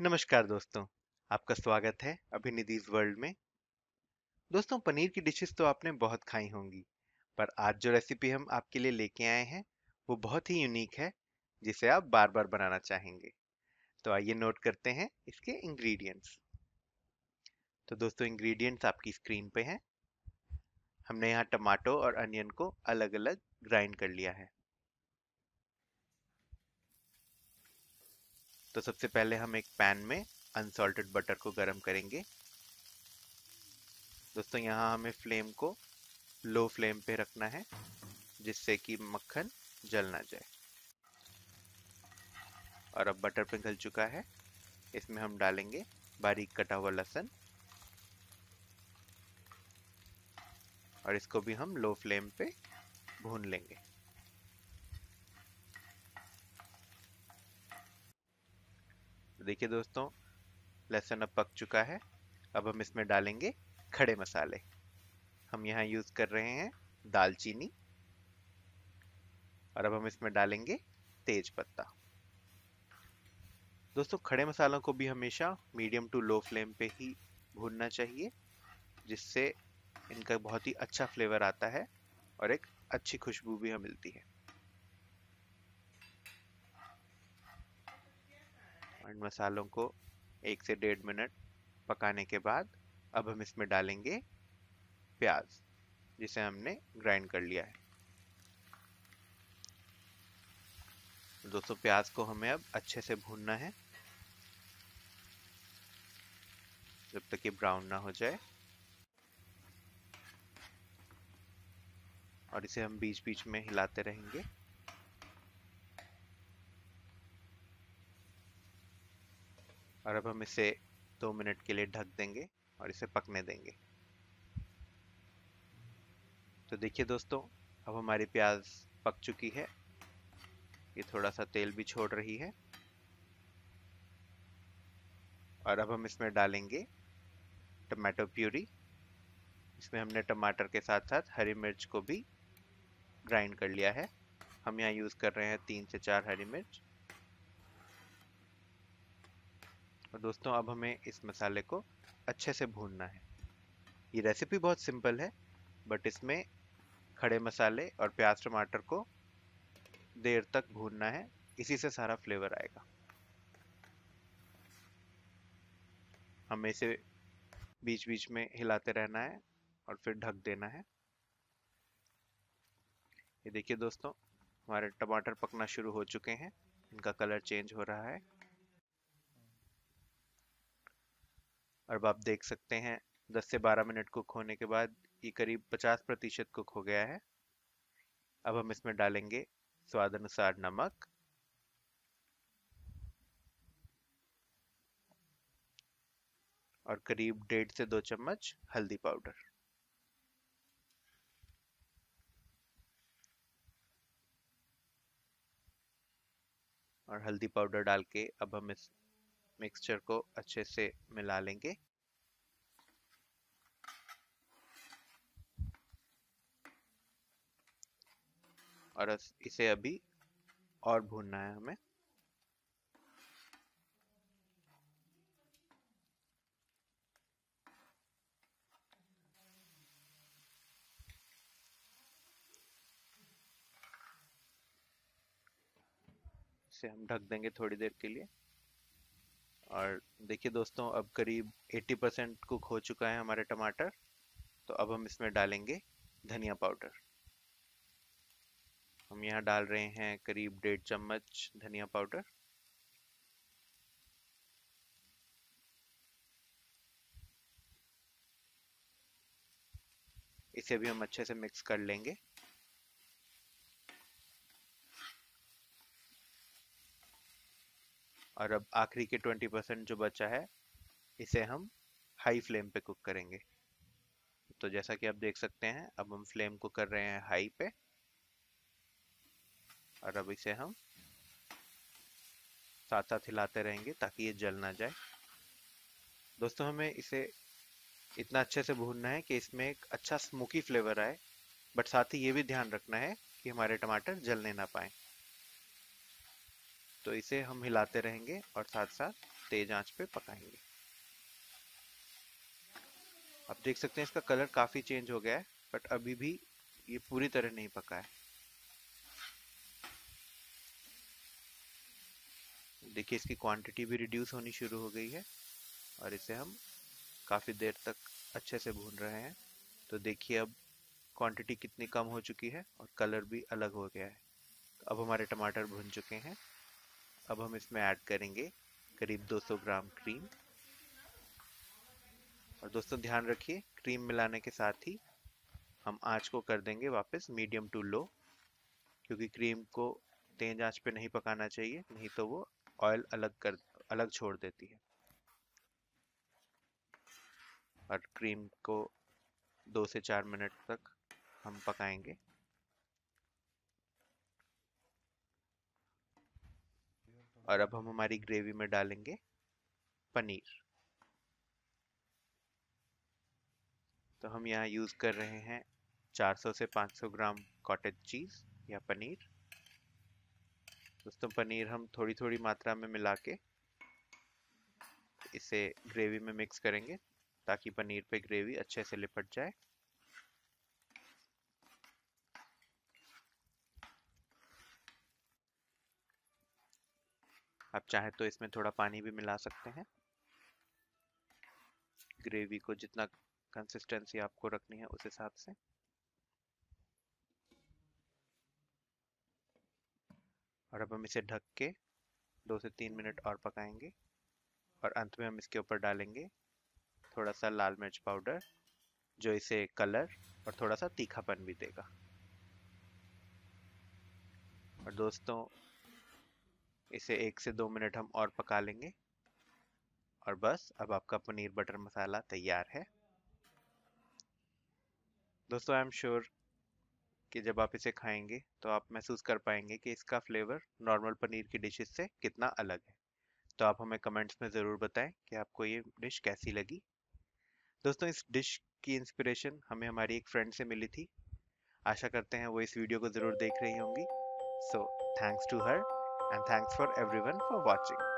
नमस्कार दोस्तों। आपका स्वागत है अभिनिधिज वर्ल्ड में। दोस्तों, पनीर की डिशेस तो आपने बहुत खाई होंगी, पर आज जो रेसिपी हम आपके लिए लेके आए हैं वो बहुत ही यूनिक है, जिसे आप बार बार बनाना चाहेंगे। तो आइए नोट करते हैं इसके इंग्रेडिएंट्स। तो दोस्तों, इंग्रेडिएंट्स आपकी स्क्रीन पे हैं। हमने यहाँ टमाटो और अनियन को अलग अलग ग्राइंड कर लिया है। तो सबसे पहले हम एक पैन में अनसॉल्टेड बटर को गर्म करेंगे। दोस्तों, यहाँ हमें फ्लेम को लो फ्लेम पे रखना है, जिससे कि मक्खन जल ना जाए। और अब बटर पिघल चुका है, इसमें हम डालेंगे बारीक कटा हुआ लहसुन और इसको भी हम लो फ्लेम पे भून लेंगे। देखिए दोस्तों, लहसुन अब पक चुका है। अब हम इसमें डालेंगे खड़े मसाले। हम यहाँ यूज कर रहे हैं दालचीनी, और अब हम इसमें डालेंगे तेज पत्ता। दोस्तों, खड़े मसालों को भी हमेशा मीडियम टू लो फ्लेम पे ही भूनना चाहिए, जिससे इनका बहुत ही अच्छा फ्लेवर आता है और एक अच्छी खुशबू भी हमें मिलती है। और इन मसालों को 1 से 1.5 मिनट पकाने के बाद अब हम इसमें डालेंगे प्याज, जिसे हमने ग्राइंड कर लिया है। दोस्तों, प्याज को हमें अब अच्छे से भूनना है जब तक ये ब्राउन ना हो जाए, और इसे हम बीच बीच में हिलाते रहेंगे। और अब हम इसे 2 मिनट के लिए ढक देंगे और इसे पकने देंगे। तो देखिए दोस्तों, अब हमारी प्याज पक चुकी है। ये थोड़ा सा तेल भी छोड़ रही है। और अब हम इसमें डालेंगे टमाटो प्यूरी। इसमें हमने टमाटर के साथ साथ हरी मिर्च को भी ग्राइंड कर लिया है। हम यहाँ यूज कर रहे हैं 3 से 4 हरी मिर्च। और दोस्तों, अब हमें इस मसाले को अच्छे से भूनना है। ये रेसिपी बहुत सिंपल है, बट इसमें खड़े मसाले और प्याज टमाटर को देर तक भूनना है, इसी से सारा फ्लेवर आएगा। हमें इसे बीच बीच में हिलाते रहना है और फिर ढक देना है। ये देखिए दोस्तों, हमारे टमाटर पकना शुरू हो चुके हैं। इनका कलर चेंज हो रहा है। और अब आप देख सकते हैं 10 से 12 मिनट कुक होने के बाद ये करीब 50% कुक हो गया है। अब हम इसमें डालेंगे स्वाद अनुसार नमक और करीब 1.5 से 2 चम्मच हल्दी पाउडर। और हल्दी पाउडर डाल के अब हम इस मिक्सचर को अच्छे से मिला लेंगे। और इसे अभी और भूनना है हमें। इसे हम ढक देंगे थोड़ी देर के लिए। और देखिए दोस्तों, अब करीब 80% कुक हो चुका है हमारे टमाटर। तो अब हम इसमें डालेंगे धनिया पाउडर। हम यहाँ डाल रहे हैं करीब 1.5 चम्मच धनिया पाउडर। इसे भी हम अच्छे से मिक्स कर लेंगे। और अब आखिरी के 20% जो बचा है, इसे हम हाई फ्लेम पे कुक करेंगे। तो जैसा कि आप देख सकते हैं, अब हम फ्लेम को कर रहे हैं हाई पे। और अब इसे हम साथ साथ हिलाते रहेंगे ताकि ये जल ना जाए। दोस्तों, हमें इसे इतना अच्छे से भूनना है कि इसमें एक अच्छा स्मोकी फ्लेवर आए, बट साथ ही ये भी ध्यान रखना है कि हमारे टमाटर जलने ना पाए। तो इसे हम हिलाते रहेंगे और साथ साथ तेज आंच पे पकाएंगे। आप देख सकते हैं इसका कलर काफी चेंज हो गया है, बट अभी भी ये पूरी तरह नहीं पका है। देखिए इसकी क्वांटिटी भी रिड्यूस होनी शुरू हो गई है और इसे हम काफी देर तक अच्छे से भून रहे हैं। तो देखिए अब क्वांटिटी कितनी कम हो चुकी है और कलर भी अलग हो गया है। तो अब हमारे टमाटर भुन चुके हैं। अब हम इसमें ऐड करेंगे करीब 200 ग्राम क्रीम। और दोस्तों ध्यान रखिए, क्रीम मिलाने के साथ ही हम आंच को कर देंगे वापस मीडियम टू लो, क्योंकि क्रीम को तेज आंच पे नहीं पकाना चाहिए, नहीं तो वो ऑयल अलग छोड़ देती है। और क्रीम को 2 से 4 मिनट तक हम पकाएंगे। और अब हम हमारी ग्रेवी में डालेंगे पनीर। तो हम यहाँ यूज़ कर रहे हैं 400 से 500 ग्राम कॉटेज चीज़ या पनीर। दोस्तों पनीर हम थोड़ी थोड़ी मात्रा में मिला के इसे ग्रेवी में मिक्स करेंगे ताकि पनीर पे ग्रेवी अच्छे से लिपट जाए। आप चाहे तो इसमें थोड़ा पानी भी मिला सकते हैं, ग्रेवी को जितना कंसिस्टेंसी आपको रखनी है उस हिसाब से। और अब हम इसे ढक के 2 से 3 मिनट और पकाएंगे। और अंत में हम इसके ऊपर डालेंगे थोड़ा सा लाल मिर्च पाउडर, जो इसे कलर और थोड़ा सा तीखापन भी देगा। और दोस्तों इसे 1 से 2 मिनट हम और पका लेंगे। और बस अब आपका पनीर बटर मसाला तैयार है। दोस्तों आई एम श्योर कि जब आप इसे खाएंगे तो आप महसूस कर पाएंगे कि इसका फ्लेवर नॉर्मल पनीर की डिशेस से कितना अलग है। तो आप हमें कमेंट्स में ज़रूर बताएं कि आपको ये डिश कैसी लगी। दोस्तों इस डिश की इंस्पिरेशन हमें हमारी एक फ्रेंड से मिली थी। आशा करते हैं वो इस वीडियो को ज़रूर देख रही होंगी। So thanks to her and thanks for everyone for watching.